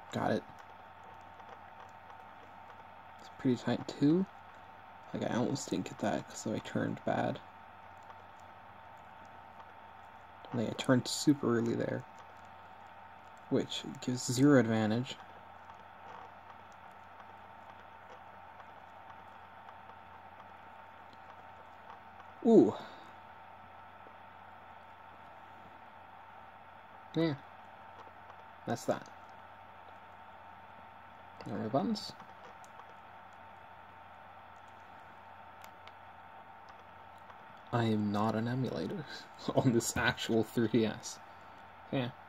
Got it. It's pretty tight too. Like, I almost didn't get that because I turned bad. Like, I turned super early there, which gives 0 advantage. Ooh. Yeah. That's that. There are my buttons. I am not an emulator on this actual 3DS. Yeah.